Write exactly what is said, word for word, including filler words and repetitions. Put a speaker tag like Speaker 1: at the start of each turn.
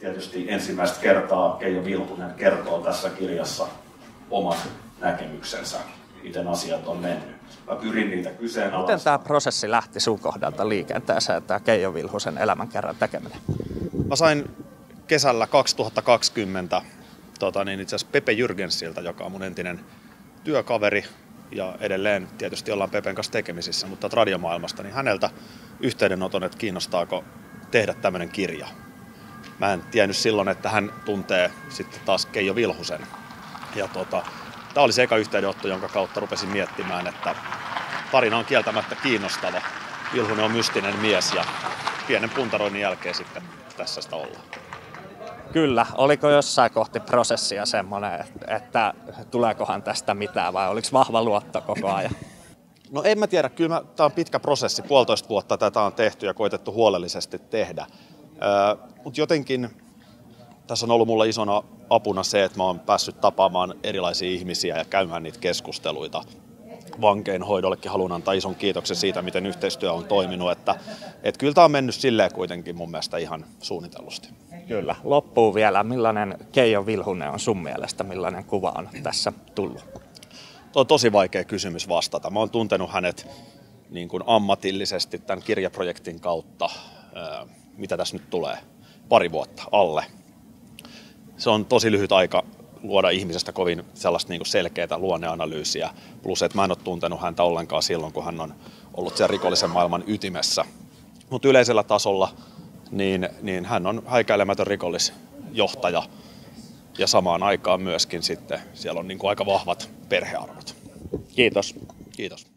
Speaker 1: tietysti ensimmäistä kertaa Keijo Vilhunen kertoo tässä kirjassa oman näkemyksensä, miten asiat on mennyt. Mä pyrin niitä kyseenalaistamaan.
Speaker 2: Miten tämä prosessi lähti sun kohdalta liikenteeseen, tämä Keijo Vilhusen elämänkerran tekeminen?
Speaker 3: Mä sain kesällä kaksituhattakaksikymmentä tota, niin itse asiassa Pepe Jürgensiltä, joka on mun entinen työkaveri, ja edelleen tietysti ollaan Pepen kanssa tekemisissä, mutta radiomaailmasta, niin häneltä yhteydenoton, että kiinnostaako tehdä tämmöinen kirja. Mä en tiennyt silloin, että hän tuntee sitten taas Keijo Vilhusen. Ja tota, tämä oli se eka yhteydenotto, jonka kautta rupesin miettimään, että tarina on kieltämättä kiinnostava. Vilhunen on mystinen mies ja pienen puntaroinnin jälkeen sitten tässä sitä ollaan.
Speaker 2: Kyllä. Oliko jossain kohti prosessia semmoinen, että tuleekohan tästä mitään vai oliko vahva luotto koko ajan?
Speaker 3: No en mä tiedä. Kyllä tämä on pitkä prosessi. Puolitoista vuotta tätä on tehty ja koetettu huolellisesti tehdä. Öö, Mutta jotenkin tässä on ollut mulle isona apuna se, että mä oon päässyt tapaamaan erilaisia ihmisiä ja käymään niitä keskusteluita. Vankeinhoidollekin haluan antaa ison kiitoksen siitä, miten yhteistyö on toiminut. Että, että kyllä tämä on mennyt silleen kuitenkin mun mielestä ihan suunnitellusti.
Speaker 2: Kyllä. Loppuu vielä. Millainen Keijo Vilhunen on sun mielestä? Millainen kuva on tässä tullut?
Speaker 3: Tuo on tosi vaikea kysymys vastata. Mä oon tuntenut hänet niin kuin ammatillisesti tämän kirjaprojektin kautta, mitä tässä nyt tulee, pari vuotta alle. Se on tosi lyhyt aika luoda ihmisestä kovin sellaista niin kuin selkeää luonneanalyysiä, plus että mä en ole tuntenut häntä ollenkaan silloin, kun hän on ollut siellä rikollisen maailman ytimessä. Mutta yleisellä tasolla niin, niin hän on häikäilemätön rikollisjohtaja ja samaan aikaan myöskin sitten siellä on niin kuin aika vahvat perhearvot.
Speaker 2: Kiitos.
Speaker 3: Kiitos.